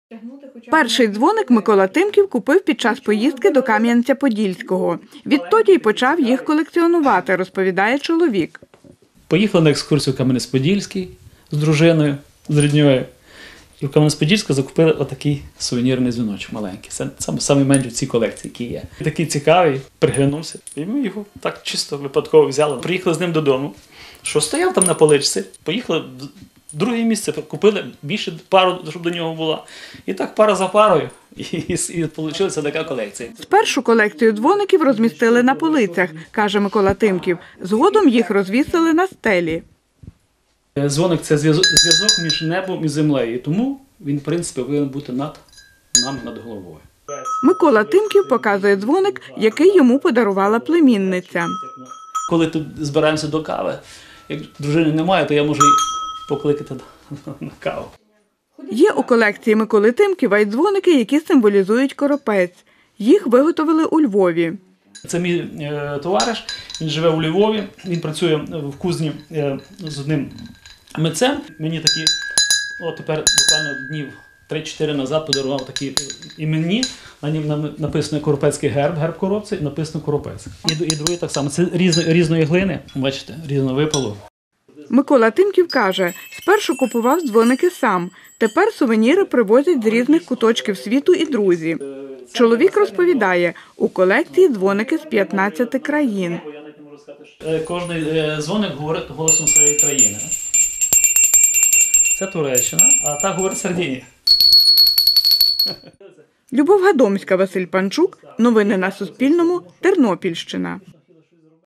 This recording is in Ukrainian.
Перший дзвоник Микола Тимків купив під час поїздки до Кам'янця-Подільського. Відтоді й почав їх колекціонувати, розповідає чоловік. Поїхали на екскурсію в Кам'янець-Подільський з дружиною, з рідньою. І в Кам'янець-Подільську закупили отакий сувенірний дзвіночок маленький. Це найменший в цій колекції, який є. Такий цікавий, приглянувся. І ми його так чисто випадково взяли. Приїхали з ним додому, що стояв там на поличці. Поїхали в друге місце, купили більше пару, щоб до нього була. І так пара за парою. І вийшла така колекція. Спершу колекцію дзвоників розмістили на полицях, каже Микола Тимків. Згодом їх розвісили на стелі. Дзвоник – це зв'язок між небом і землею, тому він, в принципі, повинен бути над нами, над головою. Микола Тимків показує дзвоник, який йому подарувала племінниця. Коли тут збираємося до кави, як дружини немає, то я можу її покликати на каву. Є у колекції Миколи Тимківа й дзвоники, які символізують коропець. Їх виготовили у Львові. Це мій товариш, він живе у Львові, він працює в кузні з одним митцем. Мені такі, тепер буквально днів 3-4 назад подарував такі іменні, на ньому написано коропецький герб коробця, і написано коропець. І другий так само, це різної глини, бачите, різного випалу. Микола Тимків каже, спершу купував дзвоники сам, тепер сувеніри привозять з різних куточків світу і друзі. Чоловік розповідає, у колекції дзвоники з 15 країн. Кожний дзвоник говорить голосом своєї країни. Це Туреччина, а так говорить Сардинія. Любов Гадомська, Василь Панчук. Новини на Суспільному. Тернопільщина.